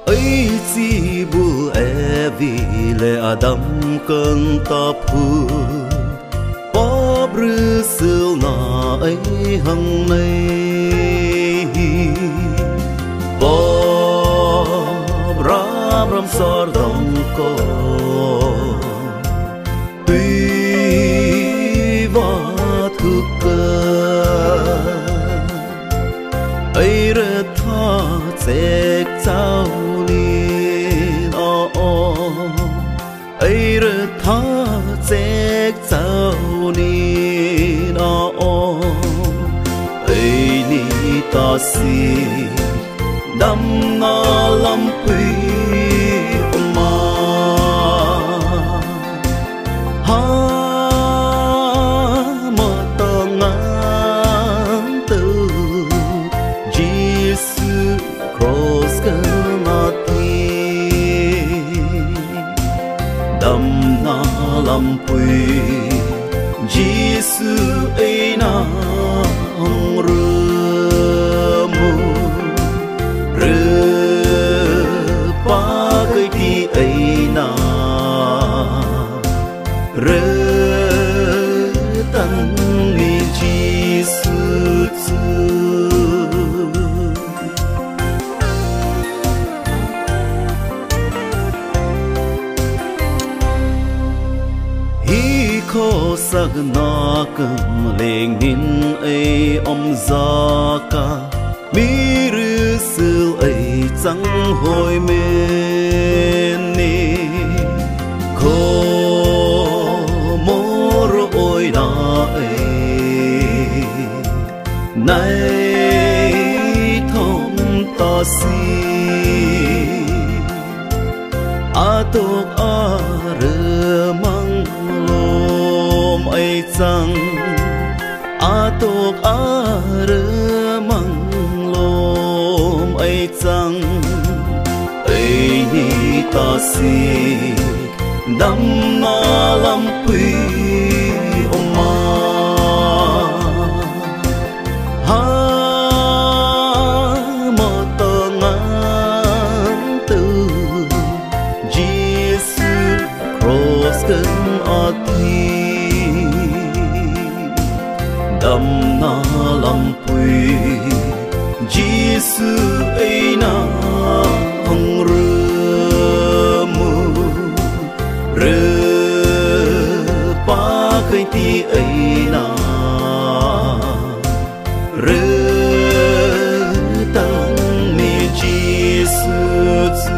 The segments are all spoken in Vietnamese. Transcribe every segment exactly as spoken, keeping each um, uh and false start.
ấy chỉ bu e vì lệ adam cơn tập hu bóp rư sưu ngõ ấy hằng nay bóp rám rám sor đồng cô tuy vót cực cơ ấy rơ tha sẽ trao liền o ấy rơ tha sẽ trao liền o ấy ni ta si đam na lam quy ma ha ma ta ngang từ Jesus cross kanati đam na lam quy Jesus ai na hong ru mu ru pa cái ti ai na ru tan ni Jesus khó sắc na cầm lên nín ấy om già ca mi rư sư ấy chẳng hồi men ni khó mô ôi na ấy nay thông ta si a tục a rơ mang ai chăng a tục a rơ mang lom ai chăng ai ni ta si đam na lam quy oma ha ma ta ngang từ Jesus cross cần a ti đam na lam quy Jesus ai na hong rơ mu rơ pa cái ti ai na rơ tăng ni Jesus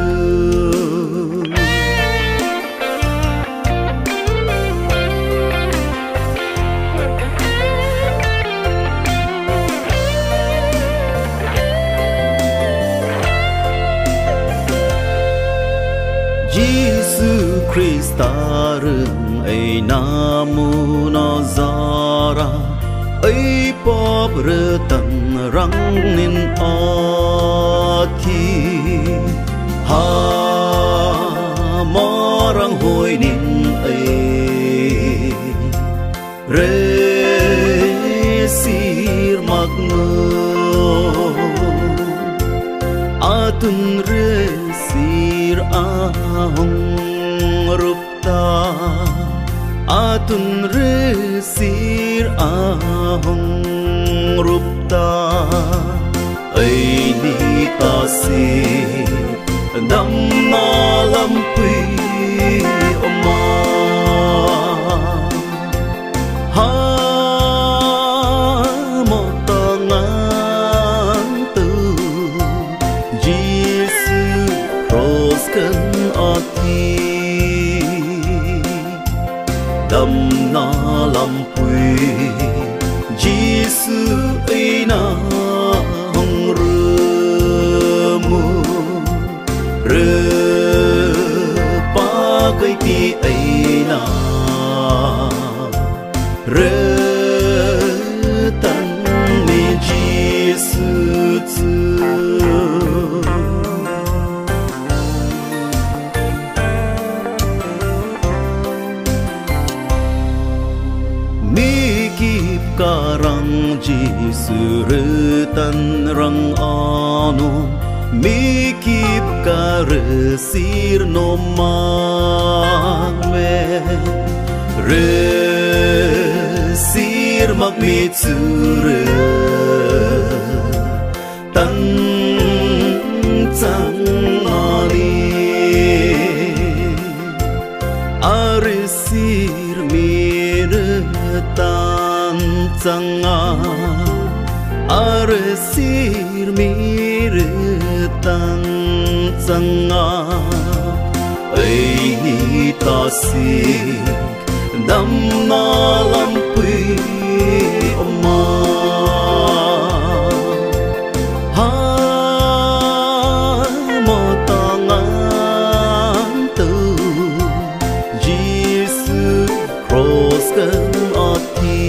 Jesus Christa rừng ấy namu na zara ấy pop rơ tận răng nên a thi ha mò răng hồi nên ấy rê sir mag ngơ a tun rê sir a hong rupta atun re sir a hong rupta ai ni ta si dam na lam quy oma ha mo ta ngang từ Jesus cross cần a ti đam na lam quy Jesus ai na hong rơ mu rơ pa cái ti ai na rơ tan ni Jesus karang Jesus tan rang ano mi kip rơ sir no mang ve rơ sir mak mi chu rơ tan chang ani ar sir mi rơ tan chang a ar sir mi rơ tan chang a ai ni ta si dam na lam pi oma ha mo ta ngan tu Jesus cross kan ati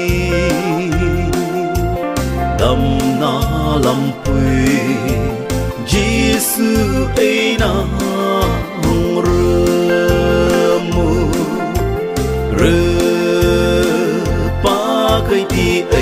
dam na lam pi Jesus ai na rơ pa kai ti